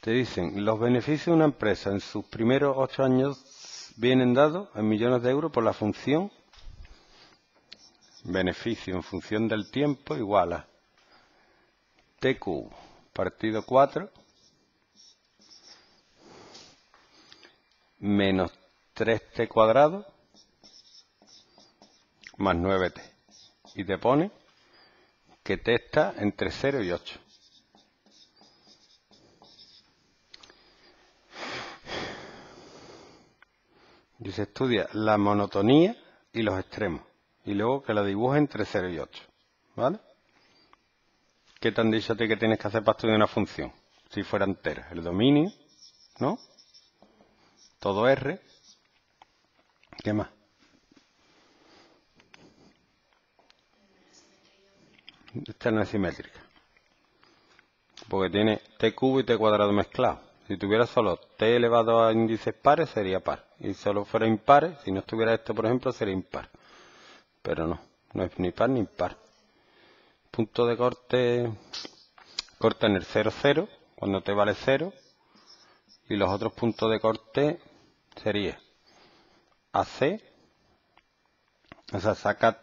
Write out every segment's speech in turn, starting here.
Te dicen, los beneficios de una empresa en sus primeros 8 años vienen dados en millones de euros por la función beneficio en función del tiempo igual a t cubo partido 4 menos 3t cuadrado más 9t. Y te pone que t está entre 0 y 8. Dice, estudia la monotonía y los extremos. Y luego que la dibuje entre 0 y 8. ¿Vale? ¿Qué te han dicho a ti que tienes que hacer para estudiar una función? Si fuera entera. El dominio, ¿no? Todo R. ¿Qué más? Esta no es simétrica. Porque tiene t cubo y t cuadrado mezclado. Si tuviera solo t elevado a índices pares, sería par. Y solo fuera impares, si no estuviera esto, por ejemplo, sería impar. Pero no, no es ni par ni impar. Punto de corte, corta en el 0, 0, cuando t vale 0. Y los otros puntos de corte sería AC, o sea, saca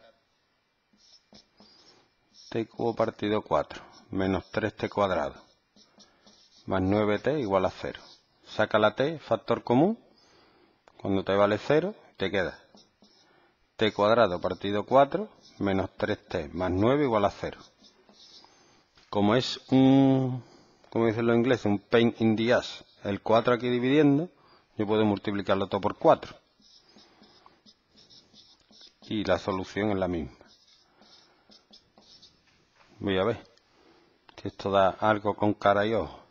t cubo partido 4, menos 3t cuadrado, más 9t igual a 0. Saca la t, factor común, cuando t vale 0, te queda t cuadrado partido 4, menos 3t, más 9 igual a 0. Como es un, como dicen los ingleses, un pain in the ass, el 4 aquí dividiendo, yo puedo multiplicarlo todo por 4. Y la solución es la misma. Voy a ver si esto da algo con cara y ojo.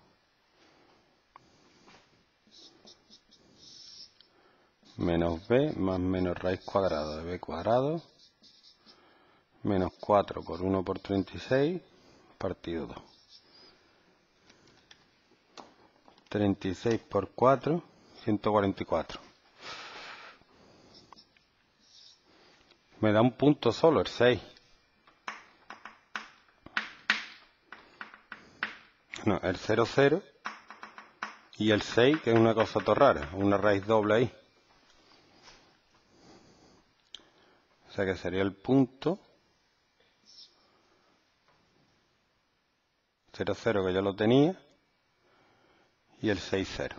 Menos b más menos raíz cuadrada de b cuadrado menos 4 por 1 por 36 partido 2. 36 por 4, 144. Me da un punto solo, el 6. No, el 0, 0. Y el 6, que es una cosa todo rara, una raíz doble ahí. O sea que sería el punto 0, 0 que yo lo tenía. Y el 6, 0.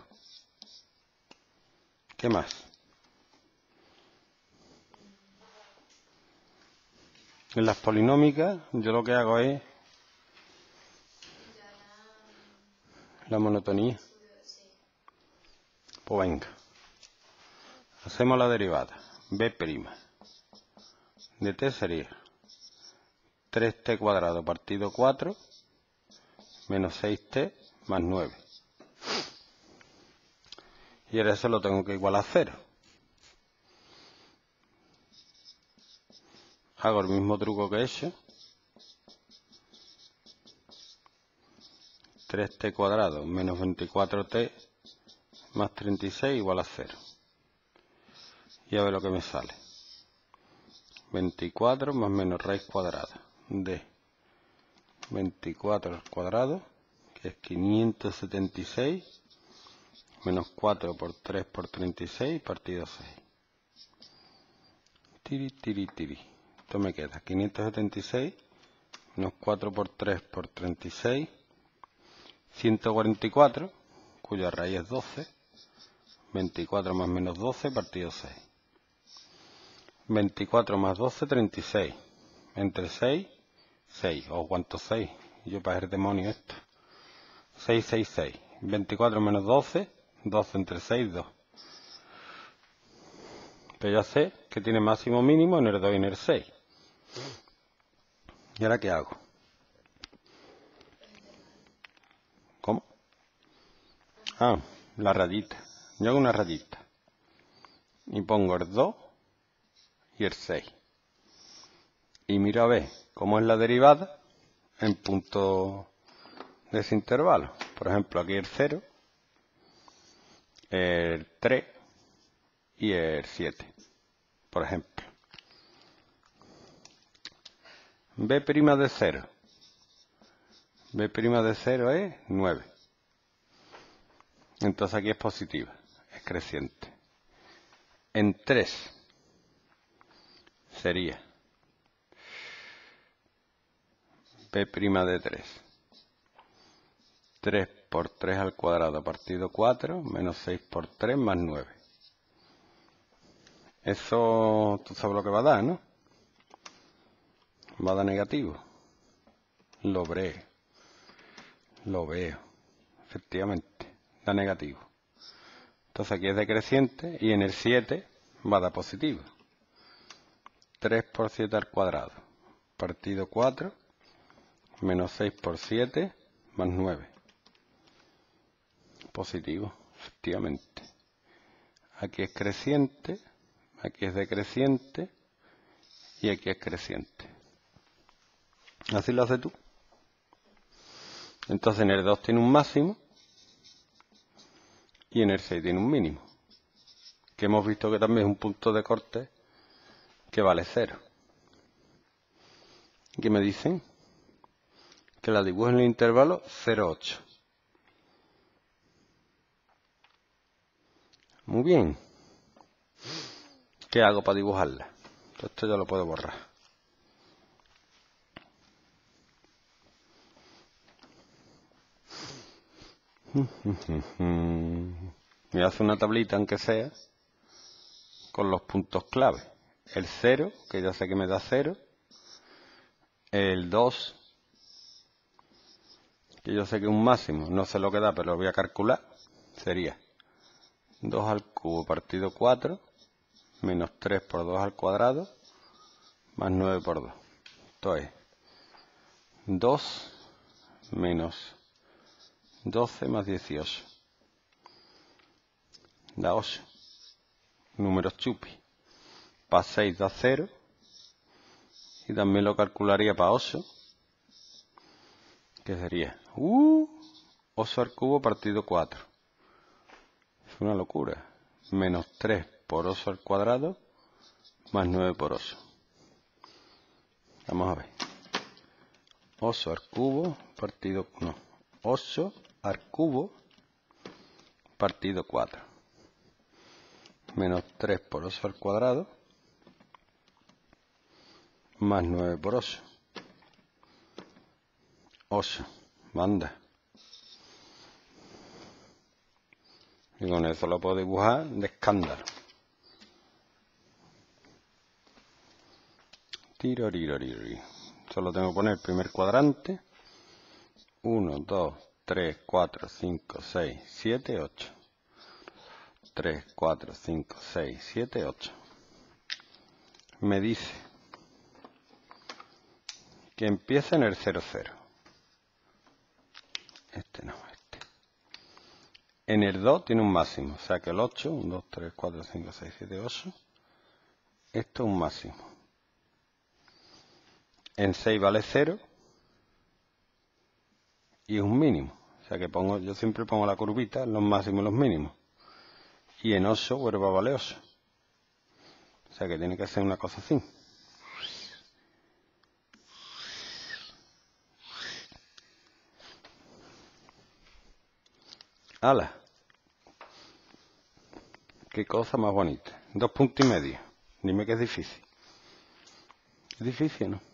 ¿Qué más? En las polinómicas yo lo que hago es la monotonía. Pues venga. Hacemos la derivada. B' de t sería 3t cuadrado partido 4 menos 6t más 9. Y ahora eso lo tengo que igualar a 0. Hago el mismo truco que he hecho. 3t cuadrado menos 24t más 36 igual a 0. Y a ver lo que me sale. 24 más menos raíz cuadrada de 24 al cuadrado, que es 576, menos 4 por 3 por 36 partido 6. Tiri, tiri, tiri. Esto me queda 576 menos 4 por 3 por 36, 144, cuya raíz es 12, 24 más menos 12 partido 6. 24 más 12, 36. Entre 6, 6. ¿O cuánto 6? Yo para el demonio esto. 6, 6, 6. 24 menos 12, 12 entre 6, 2. Pero ya sé que tiene máximo mínimo en el 2 y en el 6. ¿Y ahora qué hago? ¿Cómo? Ah, la rayita. Yo hago una rayita. Y pongo el 2 y el 6. Y miro a ver cómo es la derivada en punto de ese intervalo. Por ejemplo, aquí el 0, el 3 y el 7. Por ejemplo. B' de 0. B' de 0 es 9. Entonces aquí es positiva, es creciente. En 3 sería b' de 3. 3 por 3 al cuadrado partido 4, menos 6 por 3 más 9. Eso tú sabes lo que va a dar, ¿no? Va a dar negativo. Lo veo. Efectivamente, da negativo. Entonces aquí es decreciente y en el 7 va a dar positivo. 3 por 7 al cuadrado partido 4, menos 6 por 7 más 9. Positivo, efectivamente. Aquí es creciente, aquí es decreciente y aquí es creciente. Así lo haces tú. Entonces en el 2 tiene un máximo y en el 6 tiene un mínimo, que hemos visto que también es un punto de corte que vale 0. ¿Qué me dicen? Que la dibujo en el intervalo 0,8. Muy bien. ¿Qué hago para dibujarla? Esto ya lo puedo borrar. Me hace una tablita, aunque sea, con los puntos clave. El 0, que ya sé que me da 0. El 2, que yo sé que es un máximo, no sé lo que da, pero lo voy a calcular. Sería 2 al cubo partido 4, menos 3 por 2 al cuadrado, más 9 por 2. Esto es 2 menos 12 más 18. Da 8. Números chupi. Para 6 da 0. Y también lo calcularía para 8. Que sería 8 al cubo partido 4. Es una locura. Menos 3 por 8 al cuadrado, más 9 por 8. Vamos a ver. 8 al cubo partido... No. 8 al cubo partido 4. Menos 3 por 8 al cuadrado, más 9 por 8. 8. Manda. Y con eso lo puedo dibujar de escándalo. Tiroriroriri. Solo tengo que poner el primer cuadrante. 1, 2, 3, 4, 5, 6, 7, 8. 3, 4, 5, 6, 7, 8. Me dice que empieza en el 0, 0. Este no, este. En el 2 tiene un máximo, o sea que el 8, 1, 2, 3, 4, 5, 6, 7, 8. Esto es un máximo. En 6 vale 0 y es un mínimo. O sea que yo siempre pongo la curvita en los máximos y los mínimos. Y en 8 vuelve a valer 8. O sea que tiene que ser una cosa así. ¡Hala! ¡Qué cosa más bonita! 2 puntos y medio. Dime que es difícil. ¿Es difícil, no?